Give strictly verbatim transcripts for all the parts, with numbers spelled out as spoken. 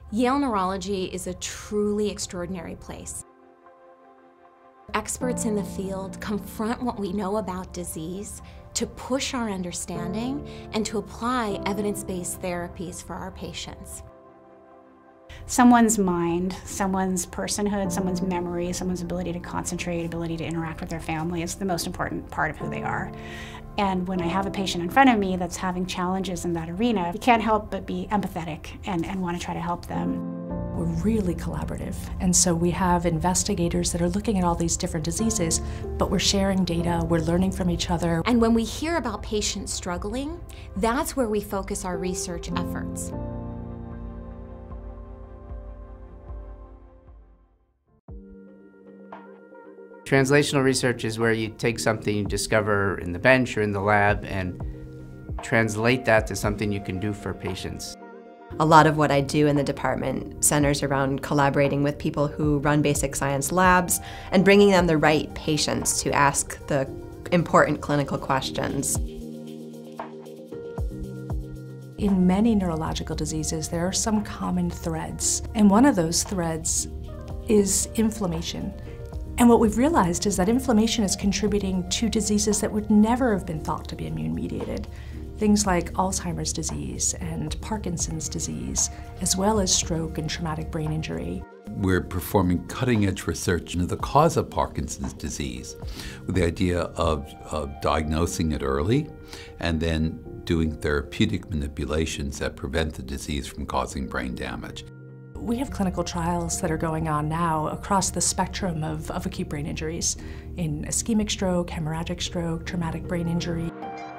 Yale Neurology is a truly extraordinary place. Experts in the field confront what we know about disease to push our understanding and to apply evidence-based therapies for our patients. Someone's mind, someone's personhood, someone's memory, someone's ability to concentrate, ability to interact with their family is the most important part of who they are. And when I have a patient in front of me that's having challenges in that arena, you can't help but be empathetic and, and want to try to help them. We're really collaborative, and so we have investigators that are looking at all these different diseases, but we're sharing data, we're learning from each other. And when we hear about patients struggling, that's where we focus our research efforts. Translational research is where you take something you discover in the bench or in the lab and translate that to something you can do for patients. A lot of what I do in the department centers around collaborating with people who run basic science labs and bringing them the right patients to ask the important clinical questions. In many neurological diseases, there are some common threads, and one of those threads is inflammation. And what we've realized is that inflammation is contributing to diseases that would never have been thought to be immune-mediated. Things like Alzheimer's disease and Parkinson's disease, as well as stroke and traumatic brain injury. We're performing cutting-edge research into the cause of Parkinson's disease with the idea of, of diagnosing it early and then doing therapeutic manipulations that prevent the disease from causing brain damage. We have clinical trials that are going on now across the spectrum of, of acute brain injuries, in ischemic stroke, hemorrhagic stroke, traumatic brain injury.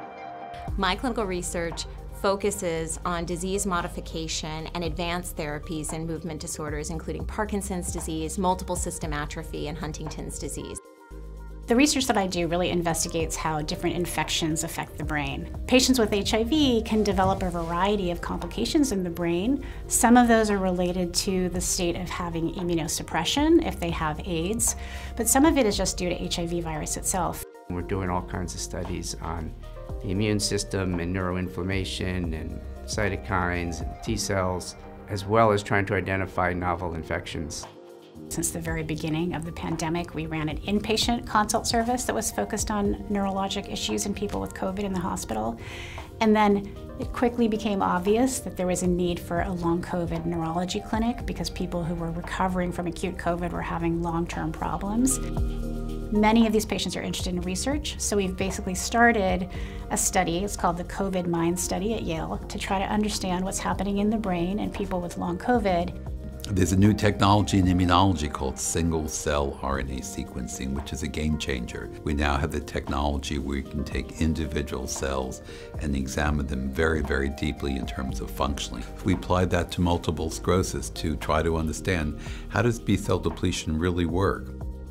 My clinical research focuses on disease modification and advanced therapies in movement disorders, including Parkinson's disease, multiple system atrophy, and Huntington's disease. The research that I do really investigates how different infections affect the brain. Patients with H I V can develop a variety of complications in the brain. Some of those are related to the state of having immunosuppression if they have AIDS, but some of it is just due to H I V virus itself. We're doing all kinds of studies on the immune system and neuroinflammation and cytokines and T cells, as well as trying to identify novel infections. Since the very beginning of the pandemic, we ran an inpatient consult service that was focused on neurologic issues in people with COVID in the hospital. And then it quickly became obvious that there was a need for a long COVID neurology clinic because people who were recovering from acute COVID were having long-term problems. Many of these patients are interested in research, so we've basically started a study, it's called the COVID Mind Study at Yale, to try to understand what's happening in the brain in people with long COVID. There's a new technology in immunology called single-cell R N A sequencing, which is a game changer. We now have the technology where we can take individual cells and examine them very, very deeply in terms of functioning. We applied that to multiple sclerosis to try to understand how does B-cell depletion really work.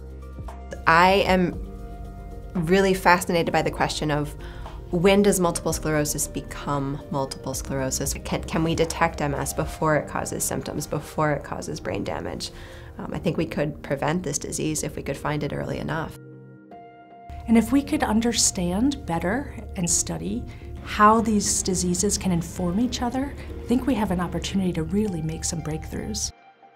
I am really fascinated by the question of when does multiple sclerosis become multiple sclerosis? Can, can we detect M S before it causes symptoms, before it causes brain damage? Um, I think we could prevent this disease if we could find it early enough. And if we could understand better and study how these diseases can inform each other, I think we have an opportunity to really make some breakthroughs.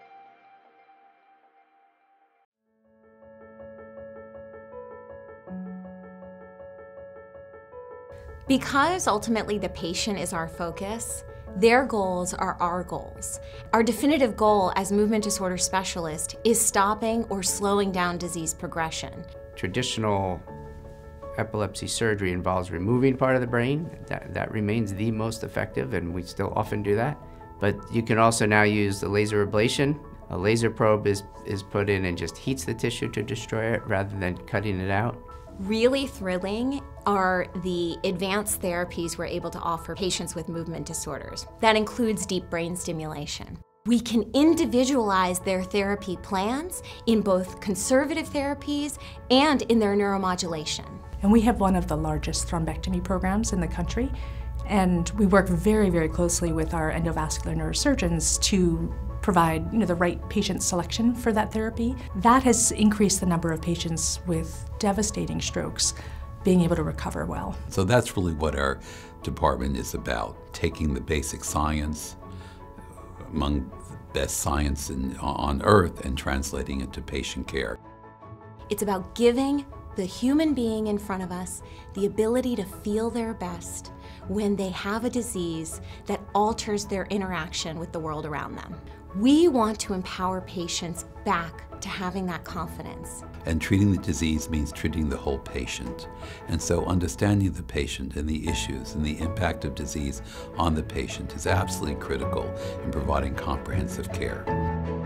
Because ultimately the patient is our focus, their goals are our goals. Our definitive goal as movement disorder specialists is stopping or slowing down disease progression. Traditional epilepsy surgery involves removing part of the brain. That, that remains the most effective, and we still often do that. But you can also now use the laser ablation. A laser probe is, is put in and just heats the tissue to destroy it rather than cutting it out. Really thrilling are the advanced therapies we're able to offer patients with movement disorders. That includes deep brain stimulation. We can individualize their therapy plans in both conservative therapies and in their neuromodulation. And we have one of the largest thrombectomy programs in the country, and we work very, very closely with our endovascular neurosurgeons to provide you know, the right patient selection for that therapy. That has increased the number of patients with devastating strokes being able to recover well. So that's really what our department is about, taking the basic science among best science in, on earth and translating it to patient care. It's about giving the human being in front of us the ability to feel their best when they have a disease that alters their interaction with the world around them. We want to empower patients back to having that confidence. And treating the disease means treating the whole patient. And so understanding the patient and the issues and the impact of disease on the patient is absolutely critical in providing comprehensive care.